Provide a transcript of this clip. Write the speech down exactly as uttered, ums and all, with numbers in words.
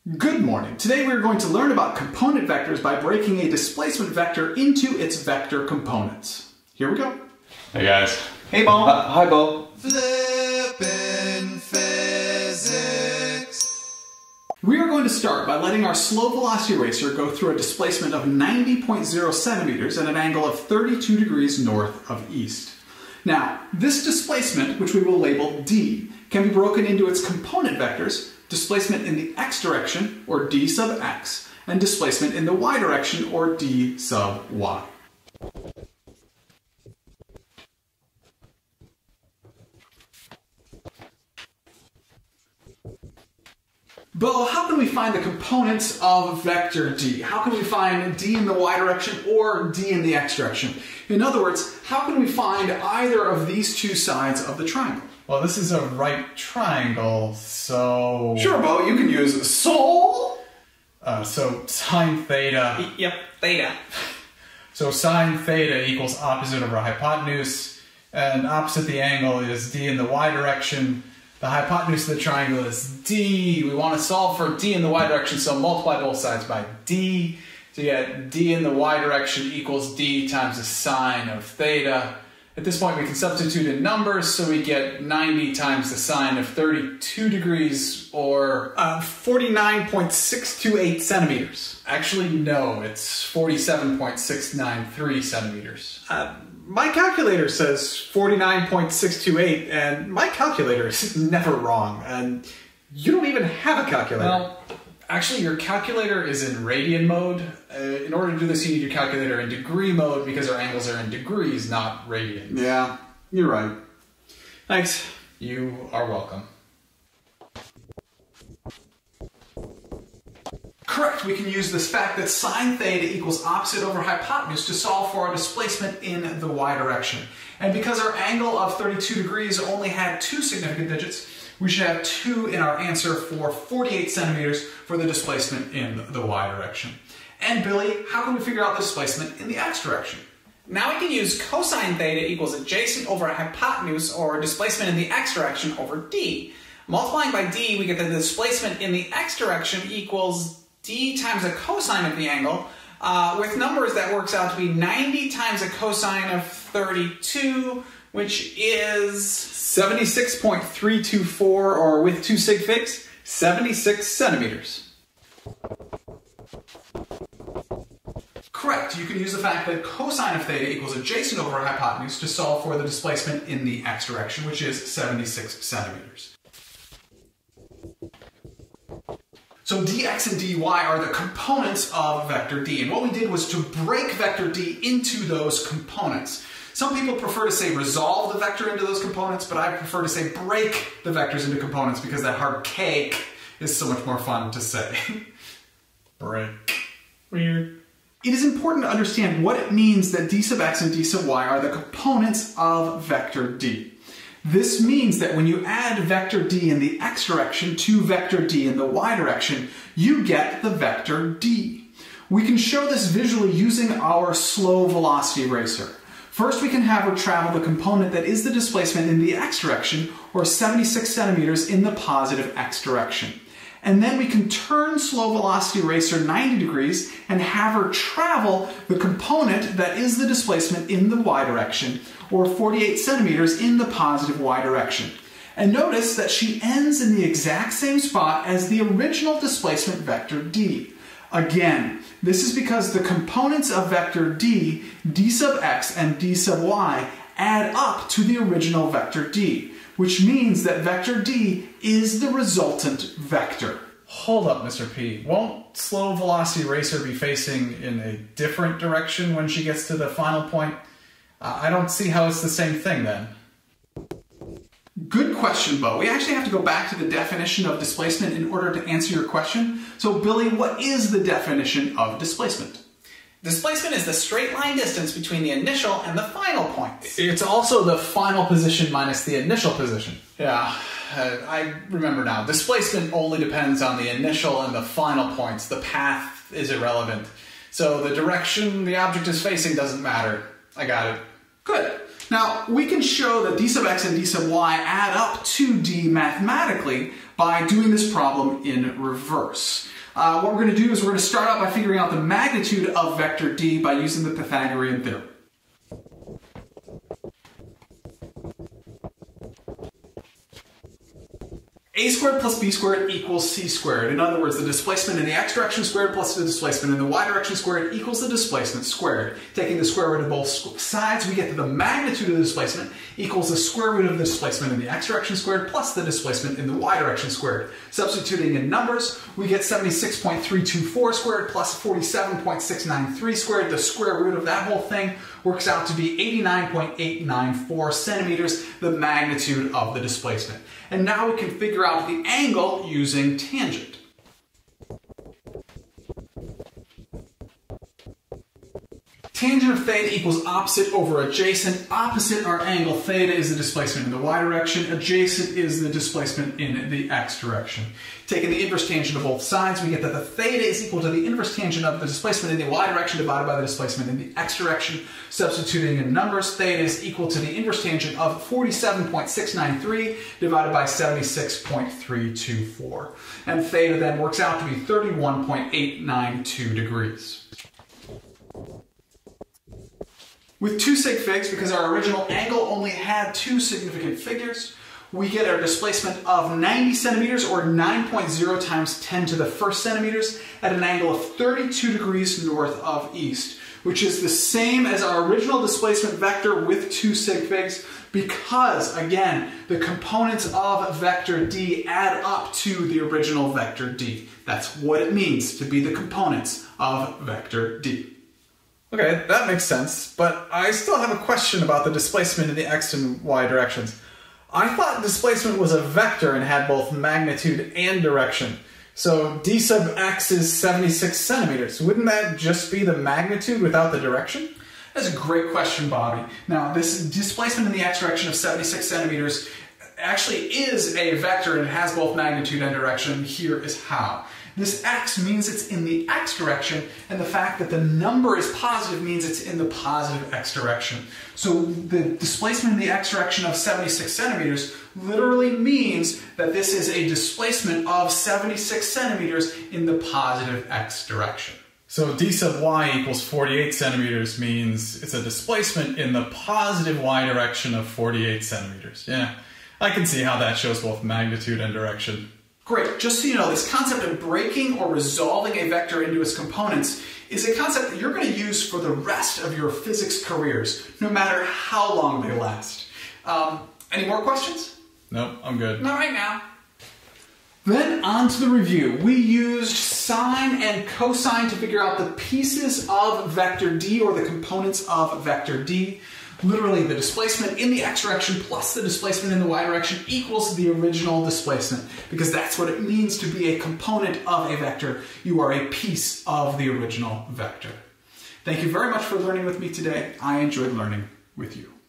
Good morning. Today we are going to learn about component vectors by breaking a displacement vector into its vector components. Here we go. Hey guys. Hey Bo. Uh, hi Bo. Flippin' physics. We are going to start by letting our slow velocity racer go through a displacement of ninety point zero centimeters at an angle of thirty-two degrees north of east. Now, this displacement, which we will label d, can be broken into its component vectors: displacement in the x direction, or d sub x, and displacement in the y direction, or d sub y. Bo, how can we find the components of vector d? How can we find d in the y direction or d in the x direction? In other words, how can we find either of these two sides of the triangle? Well, this is a right triangle, so... Sure, Bo, you can use sol. Uh, so sine theta... Yep, theta. So sine theta equals opposite over hypotenuse, and opposite the angle is d in the y direction. The hypotenuse of the triangle is d. We want to solve for d in the y direction, so multiply both sides by d. So you get d in the y direction equals d times the sine of theta. At this point we can substitute in numbers, so we get ninety times the sine of thirty-two degrees, or Uh, forty-nine point six two eight centimeters. actually no, it's forty-seven point six nine three centimeters. Uh, my calculator says forty-nine point six two eight, and my calculator is never wrong, and you don't even have a calculator. Well, actually your calculator is in radian mode. Uh, in order to do this you need your calculator in degree mode because our angles are in degrees, not radians. Yeah, you're right. Thanks. You are welcome. Correct, we can use this fact that sine theta equals opposite over hypotenuse to solve for our displacement in the y direction. And because our angle of thirty-two degrees only had two significant digits, we should have two in our answer for forty-eight centimeters for the displacement in the y direction. And Billy, how can we figure out the displacement in the x direction? Now we can use cosine theta equals adjacent over hypotenuse, or displacement in the x direction, over d. Multiplying by d, we get that the displacement in the x direction equals d times the cosine of the angle. Uh, with numbers, that works out to be ninety times the cosine of thirty-two, which is seventy-six point three two four, or with two sig figs, seventy-six centimeters. Correct, you can use the fact that cosine of theta equals adjacent over hypotenuse to solve for the displacement in the x direction, which is seventy-six centimeters. So dx and dy are the components of vector d, and what we did was to break vector d into those components. Some people prefer to say resolve the vector into those components, but I prefer to say break the vectors into components because that hard cake is so much more fun to say. Break. Weird. It is important to understand what it means that d sub x and d sub y are the components of vector d. This means that when you add vector d in the x direction to vector d in the y direction, you get the vector d. We can show this visually using our slow velocity racer. First, we can have her travel the component that is the displacement in the x direction, or seventy-six centimeters in the positive x direction. And then we can turn slow velocity racer ninety degrees and have her travel the component that is the displacement in the y direction, or forty-eight centimeters in the positive y direction. And notice that she ends in the exact same spot as the original displacement vector d. Again, this is because the components of vector d, d sub x and d sub y, add up to the original vector d, which means that vector d is the resultant vector. Hold up, Mister P. Won't slow velocity racer be facing in a different direction when she gets to the final point? Uh, I don't see how it's the same thing then. Good question, Bo. We actually have to go back to the definition of displacement in order to answer your question. So, Billy, what is the definition of displacement? displacement is the straight line distance between the initial and the final points. It's also the final position minus the initial position. Yeah, uh, I remember now. Displacement only depends on the initial and the final points. The path is irrelevant. So the direction the object is facing doesn't matter. I got it. Good. Now, we can show that d sub x and d sub y add up to d mathematically by doing this problem in reverse. Uh, what we're going to do is we're going to start out by figuring out the magnitude of vector d by using the Pythagorean theorem. A squared plus b squared equals c squared. In other words, the displacement in the x direction squared plus the displacement in the y direction squared equals the displacement squared. Taking the square root of both sides, we get that the magnitude of the displacement equals the square root of the displacement in the x direction squared plus the displacement in the y direction squared. Substituting in numbers, we get seventy-six point three two four squared plus forty-seven point six nine three squared. The square root of that whole thing works out to be eighty-nine point eight nine four centimeters, the magnitude of the displacement. And now we can figure out the angle using tangent. Tangent of theta equals opposite over adjacent. Opposite our angle theta is the displacement in the y direction. Adjacent is the displacement in the x direction. Taking the inverse tangent of both sides, we get that the theta is equal to the inverse tangent of the displacement in the y direction divided by the displacement in the x direction. Substituting in numbers, theta is equal to the inverse tangent of forty-seven point six nine three divided by seventy-six point three two four. And theta then works out to be thirty-one point eight nine two degrees. With two sig figs, because our original angle only had two significant figures, we get our displacement of ninety centimeters, or nine point zero times ten to the first centimeters, at an angle of thirty-two degrees north of east, which is the same as our original displacement vector with two sig figs, because, again, the components of vector d add up to the original vector d. That's what it means to be the components of vector d. Okay, that makes sense, but I still have a question about the displacement in the x and y directions. I thought displacement was a vector and had both magnitude and direction. So d sub x is seventy-six centimeters. Wouldn't that just be the magnitude without the direction? That's a great question, Bobby. Now, this displacement in the x direction of seventy-six centimeters actually is a vector and it has both magnitude and direction. Here is how. This x means it's in the x direction, and the fact that the number is positive means it's in the positive x direction. So the displacement in the x direction of seventy-six centimeters literally means that this is a displacement of seventy-six centimeters in the positive x direction. So d sub y equals forty-eight centimeters means it's a displacement in the positive y direction of forty-eight centimeters. Yeah, I can see how that shows both magnitude and direction. Great. Just so you know, this concept of breaking or resolving a vector into its components is a concept that you're going to use for the rest of your physics careers, no matter how long they last. Um, any more questions? Nope, I'm good. Not right now. Then on to the review. We used sine and cosine to figure out the pieces of vector d, or the components of vector d. Literally, the displacement in the x direction plus the displacement in the y direction equals the original displacement, because that's what it means to be a component of a vector. You are a piece of the original vector. Thank you very much for learning with me today. I enjoyed learning with you.